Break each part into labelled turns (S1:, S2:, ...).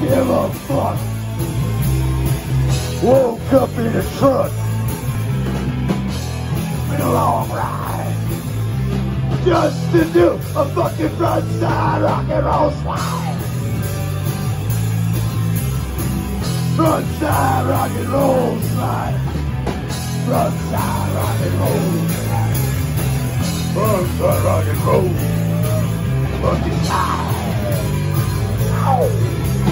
S1: give a fuck. Woke up in a truck. Been a long ride. Just to do a fucking frontside rock and roll slide. Frontside rock and roll slide. Frontside rock and roll slide. Frontside rock and roll. Fucking slide. Ow.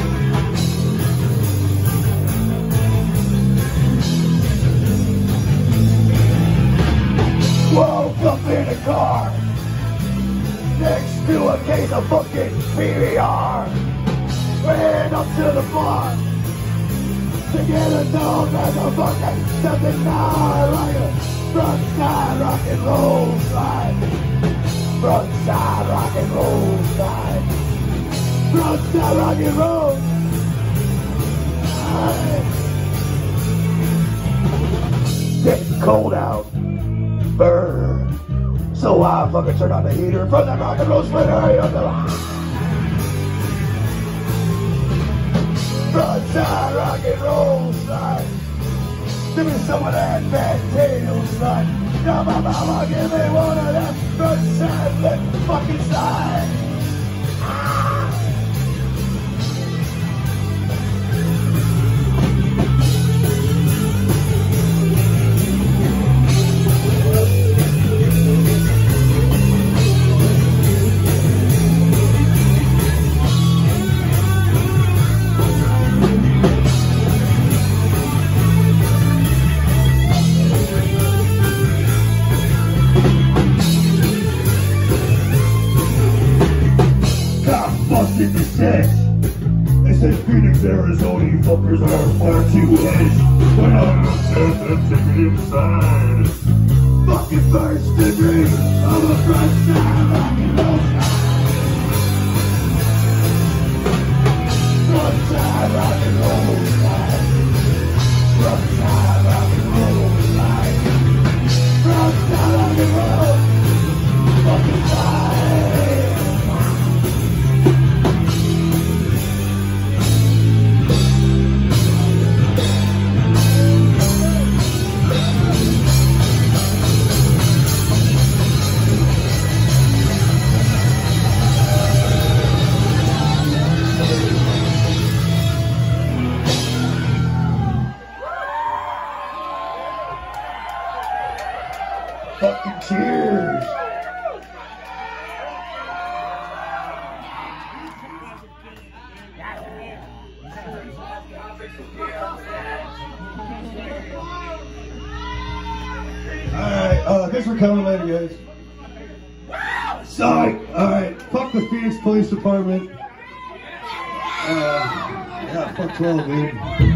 S1: Woke up in a car next to a case of fucking PBR. Ran up to the bar to get a dog as a fucking 79 like a frontside rock and roll slide. Frontside rock and roll slide. Frontside rock and roll slide. Getting cold out. Burn. So I fucking turned on the heater from the rock and roll splitter on the line. Frontside rock and roll slide. Give me some of that fat tail slide. Now my mama give me one of that frontside flip fucking slide. They said Phoenix, Arizona, you fuckers are far too edge. When I'm upset and take it inside. Fucking first degree of a frontside rock and roll slide. Frontside rock and roll slide. Frontside rock and roll slide. Frontside rock and roll fucking slide. Fucking cheers! Alright, thanks for coming later, guys. Sorry! Alright, fuck the Phoenix Police Department. Yeah, fuck 12, dude.